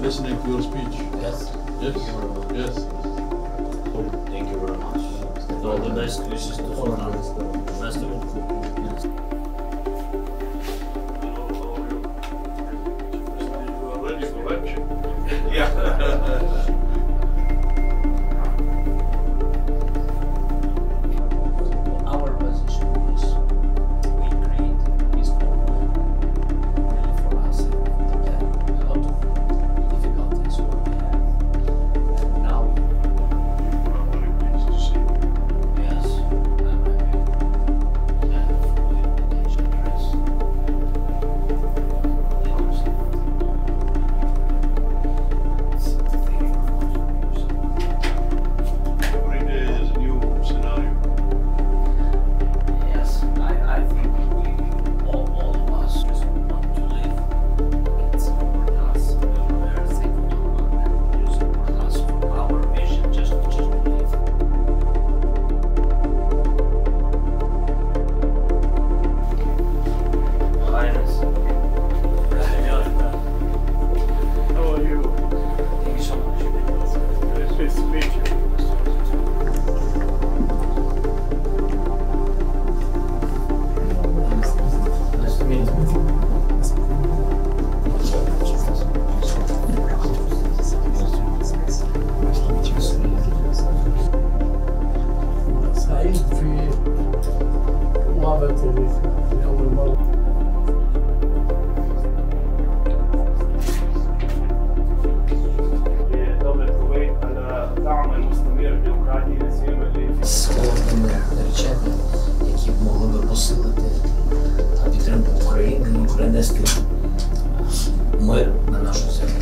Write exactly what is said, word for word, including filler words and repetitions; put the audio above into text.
listening to your speech. Yes. Yes. Yes. Thank you very much. And all the best wishes to Sultan. Nice to meet you. Yes. You are ready for lunch? Yeah. Our position is we create peaceful world really for us and there are a lot of difficulties what we have. And now, I'm very pleased to see you. yes, I'm happy. Yeah, for the invitation address. Every day is a new scenario. Yes, I, I think we, all, all of us just want to live and support us. We are thankful and you support us for our vision just, just to live. Highness, How are you? thank you so much. It's nice to meet you. Nice to meet you. سعيد في مقابلتي لأول مرة. لدولة الكويت على دعم المستمر لأوكرانيا لسيما اللي في Складними речами, які б могли би посилити підтримку України і принести мир на нашу землю.